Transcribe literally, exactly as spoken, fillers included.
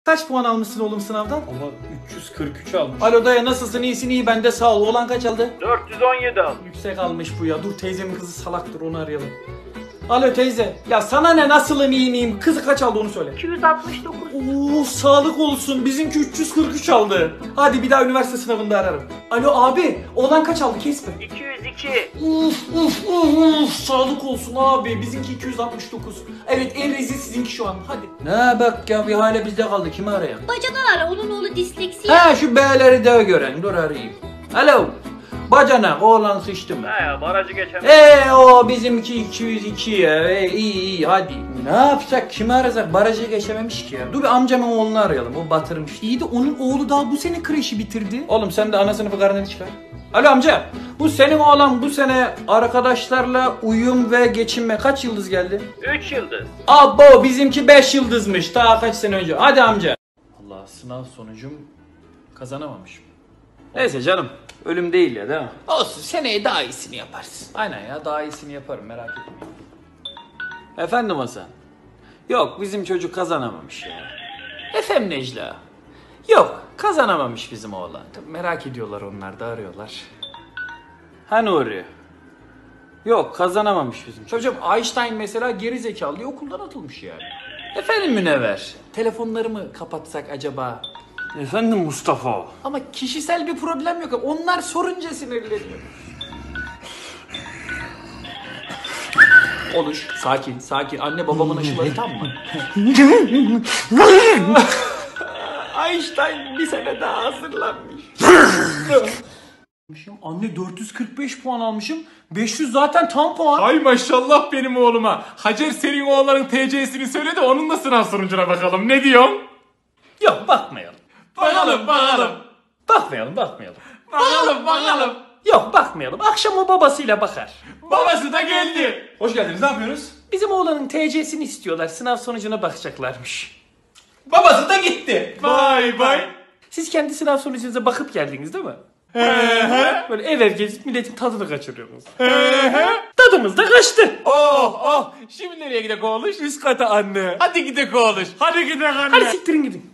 Kaç puan almışsın oğlum sınavdan? Ama üç yüz kırk üç almış. Alo dayı, nasılsın? İyisin? İyi, ben de sağ ol. Oğlan kaç aldı? dört yüz on yedi aldı. Yüksek almış bu ya. Dur, teyzemin kızı salaktır, onu arayalım. Alo teyze. Ya sana ne, nasılım, iyi miyim? Kızı kaç aldı onu söyle. iki yüz altmış dokuz. Oo, sağlık olsun. Bizimki üç yüz kırk üç aldı. Hadi bir daha üniversite sınavında ararım. Alo abi, oğlan kaç aldı? Kesme. iki yüz iki. Uf uf uf uf. Sağlık olsun abi. Bizimki iki yüz altmış dokuz. Evet, en rezil sizinki şu an. Hadi. Ne bak ya, bir hale bizde kaldı. Kimi arayalım? Bacadan ara, onun oğlu disleksi. Ha, şu B'leri de gören. Dur arayayım. Alo. Bacana, oğlan sıçtı mı? He ya, barajı geçemez. Eee o bizimki iki yüz iki ya. E, iyi iyi hadi. Ne yapsak, kimi arasak? Barajı geçememiş ki ya. Dur bir amcamın oğlunu arayalım, o batırmış. İyi de onun oğlu daha bu sene kreşi bitirdi. Oğlum sen de ana sınıfı karneni çıkar. Alo amca, bu senin oğlan bu sene arkadaşlarla uyum ve geçinme kaç yıldız geldi? üç yıldız. Abo, bizimki beş yıldızmış daha kaç sene önce. Hadi amca. Allah, sınav sonucum kazanamamışım. Neyse canım, ölüm değil ya, değil mi? Olsun, seneye daha iyisini yaparsın. Aynen ya, daha iyisini yaparım, merak etmeyin. Efendim Hasan? Yok, bizim çocuk kazanamamış ya. Efendim Necla? Yok, kazanamamış bizim oğlan. Tabii merak ediyorlar, onlar da arıyorlar. Ha Nuri? Yok, kazanamamış bizim çocuğum. Einstein mesela geri zekalı diye okuldan atılmış yani. Efendim Münevver? Telefonları mı kapatsak acaba? Efendim Mustafa? Ama kişisel bir problem yok. Onlar sorunca sinirleniyor. Oluş. Sakin, sakin. Anne babamın aşıları tam mı? Einstein bir sene daha hazırlanmış. Anne dört yüz kırk beş puan almışım. beş yüz zaten tam puan. Ay maşallah benim oğluma. Hacer senin oğlanın T C'sini söyle de onunla sınav sonucuna bakalım. Ne diyorsun? Yok, bakmayalım. Bakalım bakalım. Bakmayalım, bakmayalım. Bakalım bakalım. Yok, bakmayalım. Akşam o babasıyla bakar. Babası da geldi. Hoş geldiniz, ne yapıyorsunuz? Bizim oğlanın T C'sini istiyorlar. Sınav sonucuna bakacaklarmış. Babası da gitti. Bay bay. Siz kendi sınav sonucunuza bakıp geldiniz değil mi? He he. Böyle ev ev gezip milletin tadını kaçırıyorsunuz. He he. Tadımız da kaçtı. Oh oh. Şimdi nereye gidek oğluş? Üst kata anne. Hadi gidek oğluş. Hadi gidek anne. Hadi siktirin gidin.